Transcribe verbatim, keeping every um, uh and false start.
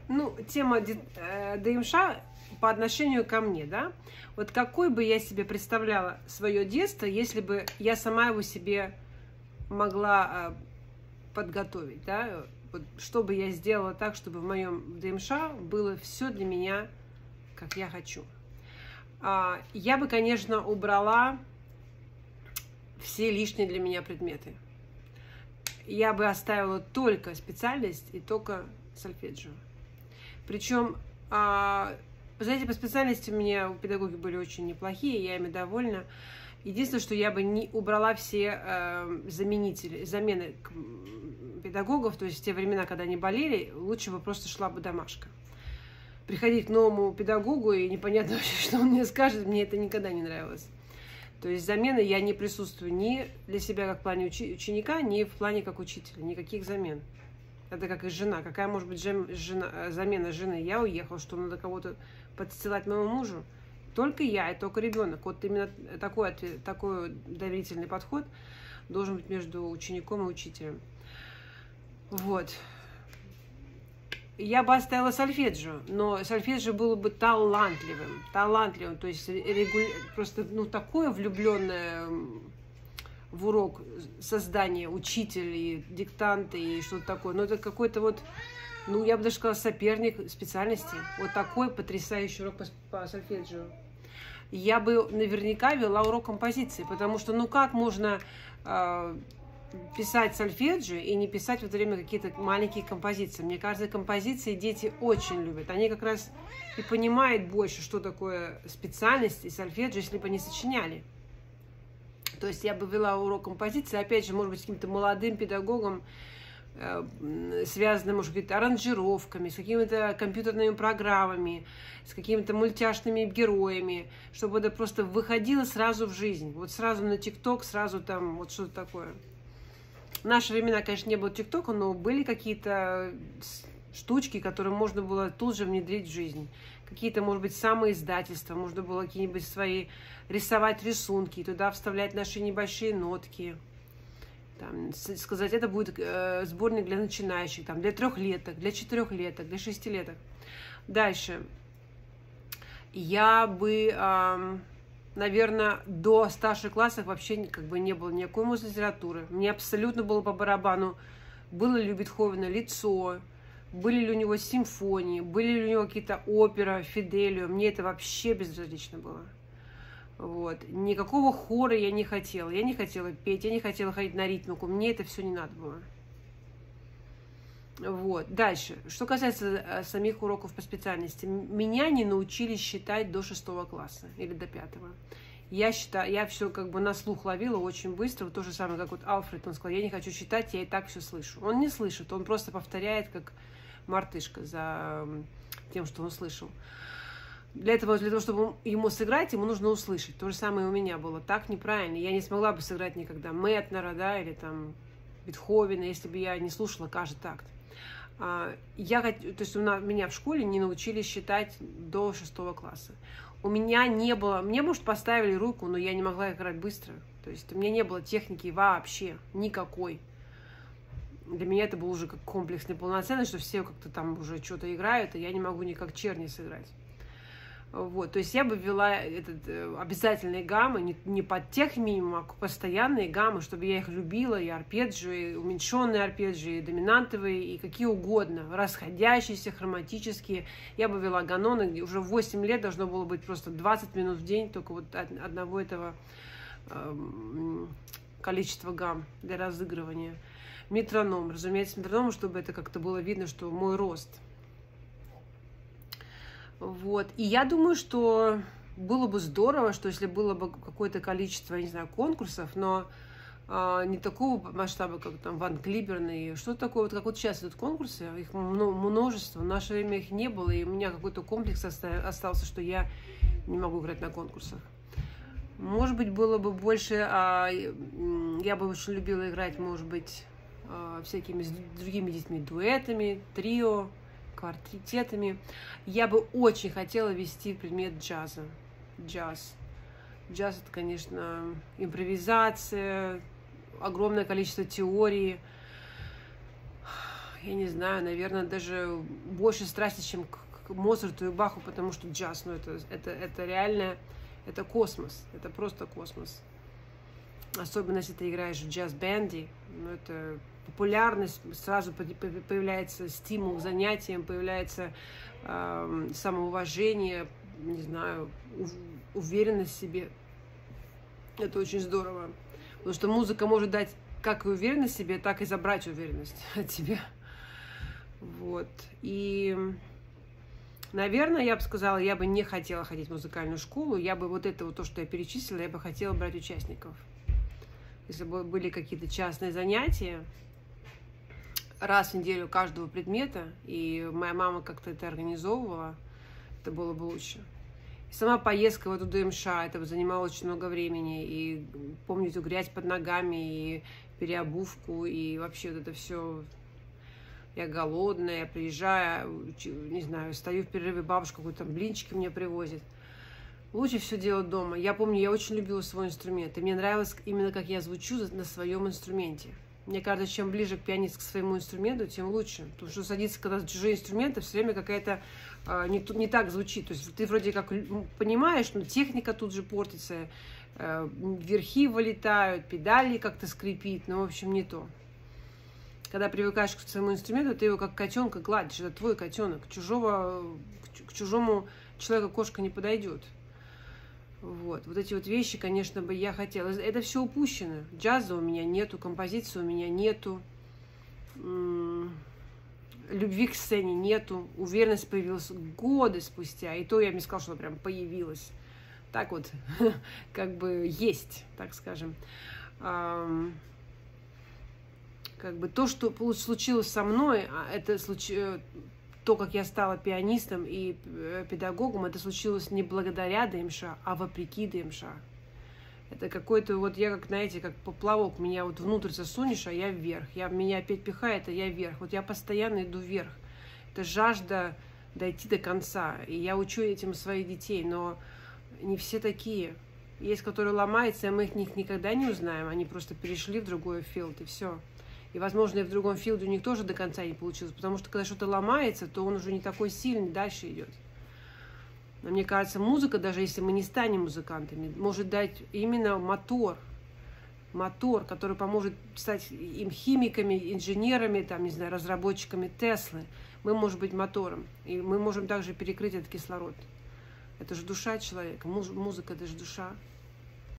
Ну, тема ДМШ по отношению ко мне, да? Вот какой бы я себе представляла свое детство, если бы я сама его себе могла подготовить, да? Вот, что бы я сделала так, чтобы в моем ДМШ было все для меня, как я хочу. Я бы, конечно, убрала все лишние для меня предметы. Я бы оставила только специальность и только сольфеджио. Причем, вы знаете, по специальности у меня педагоги были очень неплохие, я ими довольна. Единственное, что я бы не убрала все э, заменители, замены педагогов, то есть в те времена, когда они болели, лучше бы просто шла бы домашка. Приходить к новому педагогу и непонятно вообще, что он мне скажет, мне это никогда не нравилось. То есть замены я не присутствую ни для себя как в плане учи ученика, ни в плане как учителя, никаких замен. Это как и жена. Какая может быть жена, замена жены? Я уехала, что надо кого-то подстилать моему мужу. Только я и только ребенок. Вот именно такой, такой доверительный подход должен быть между учеником и учителем. Вот. Я бы оставила сольфеджио, но сольфеджио было бы талантливым. Талантливым, то есть регу... просто ну, такое влюбленное в урок создание учителей, диктанты и что-то такое. Но это какой-то вот, ну, я бы даже сказала, соперник специальности. Вот такой потрясающий урок по, по сольфеджио. Я бы наверняка вела урок композиции, потому что, ну, как можно э, писать сольфеджио и не писать в это время какие-то маленькие композиции? Мне кажется, композиции дети очень любят. Они как раз и понимают больше, что такое специальность и сольфеджио, если бы они сочиняли. То есть я бы вела урок композиции, опять же, может быть, с каким-то молодым педагогом, э, связанным, может быть, аранжировками, с какими-то компьютерными программами, с какими-то мультяшными героями, чтобы это просто выходило сразу в жизнь. Вот сразу на ТикТок, сразу там вот что-то такое. В наши времена, конечно, не было ТикТока, но были какие-то штучки, которые можно было тут же внедрить в жизнь. Какие-то, может быть, самоиздательства, можно было какие-нибудь свои рисовать рисунки, туда вставлять наши небольшие нотки. Там, сказать, это будет э, сборник для начинающих, там, для трехлеток, для четырехлеток, для шестилеток. Дальше. Я бы, э, наверное, до старших классов вообще как бы не было никакой музыкальной литературы. Мне абсолютно было по барабану, было ли у Бетховена лицо, были ли у него симфонии, были ли у него какие-то оперы, Фиделио. Мне это вообще безразлично было. Вот. Никакого хора я не хотела. Я не хотела петь, я не хотела ходить на ритмику. Мне это все не надо было. Вот. Дальше. Что касается самих уроков по специальности. Меня не научили считать до шестого класса или до пятого. Я считаю, я все как бы на слух ловила очень быстро. Вот то же самое, как вот Альфред, он сказал, я не хочу считать, я и так все слышу. Он не слышит, он просто повторяет, как мартышка, за тем, что он слышал. Для этого, для того, чтобы ему сыграть, ему нужно услышать. То же самое у меня было. Так неправильно. Я не смогла бы сыграть никогда Метнера, да, или там Бетховена, если бы я не слушала каждый такт. Я, то есть у меня в школе не научили считать до шестого класса. У меня не было, мне, может, поставили руку, но я не могла играть быстро. То есть у меня не было техники вообще никакой. Для меня это был уже как комплекс неполноценный, что все как-то там уже что-то играют, а я не могу никак черни сыграть. Вот, то есть я бы ввела этот, обязательные гаммы, не, не под тех минимум, а постоянные гаммы, чтобы я их любила, и арпеджио, и уменьшенные арпеджио, и доминантовые, и какие угодно, расходящиеся, хроматические. Я бы ввела ганоны, где уже в восемь лет должно было быть просто двадцать минут в день, только вот от одного этого э, количества гамм для разыгрывания. Метроном, разумеется, метроном, чтобы это как-то было видно, что мой рост. Вот. И я думаю, что было бы здорово, что если было бы какое-то количество, я не знаю, конкурсов, но а, не такого масштаба, как там Ван Клиберн и что такое, вот как вот сейчас идут конкурсы, их множество, в наше время их не было, и у меня какой-то комплекс остался, что я не могу играть на конкурсах. Может быть, было бы больше, а, я бы очень любила играть, может быть, а, всякими с другими детьми, дуэтами, трио, квартетами. Я бы очень хотела вести предмет джаза. Джаз. Джаз — это, конечно, импровизация, огромное количество теории. я не знаю, наверное, даже больше страсти, чем к, к Моцарту и Баху, потому что джаз, ну, это, это, это реально, это космос, это просто космос. Особенно, если ты играешь в джаз-бенде, ну, это популярность, сразу появляется стимул к занятиям, появляется э, самоуважение, не знаю, уверенность в себе. Это очень здорово. Потому что музыка может дать как и уверенность в себе, так и забрать уверенность от тебя. Вот. И, наверное, я бы сказала, я бы не хотела ходить в музыкальную школу. Я бы вот это вот то, что я перечислила, я бы хотела брать участников. Если бы были какие-то частные занятия, раз в неделю каждого предмета, и моя мама как-то это организовывала, это было бы лучше. И сама поездка в эту ДМШ, это занимало очень много времени, и помню эту грязь под ногами, и переобувку, и вообще вот это все. Я голодная, я приезжаю, не знаю, стою в перерыве, бабушка какой-то там блинчики мне привозит. Лучше все делать дома. Я помню, я очень любила свой инструмент, и мне нравилось именно, как я звучу на своем инструменте. Мне кажется, чем ближе пианист к своему инструменту, тем лучше. Потому что садиться, когда чужие инструменты, все время какая-то э, не, не так звучит. То есть ты вроде как понимаешь, но техника тут же портится, э, верхи вылетают, педали как-то скрипит, ну, в общем, не то. Когда привыкаешь к своему инструменту, ты его как котенка гладишь, это твой котенок. Чужого, к чужому человеку кошка не подойдет. Вот. Вот эти вот вещи, конечно, бы я хотела. Это все упущено. Джаза у меня нету, композиции у меня нету, любви к сцене нету, уверенность появилась годы спустя. И то я бы не сказала, что она прям появилась. Так вот, как бы есть, так скажем. Как бы то, что случилось со мной, это случилось... То, как я стала пианистом и педагогом, это случилось не благодаря ДМШ, а вопреки ДМШ. Это какой-то, вот я, как, знаете, как поплавок, меня вот внутрь засунешь, а я вверх. Я, меня опять пихает, а я вверх. Вот я постоянно иду вверх. Это жажда дойти до конца. И я учу этим своих детей, но не все такие. Есть, которые ломаются, и мы их никогда не узнаем. Они просто перешли в другой филд, и все. И, возможно, и в другом филде у них тоже до конца не получилось, потому что, когда что-то ломается, то он уже не такой сильный, дальше идет. Но мне кажется, музыка, даже если мы не станем музыкантами, может дать именно мотор. Мотор, который поможет стать им химиками, инженерами, там, не знаю, разработчиками Теслы. Мы можем быть мотором, и мы можем также перекрыть этот кислород. Это же душа человека, музыка – это же душа.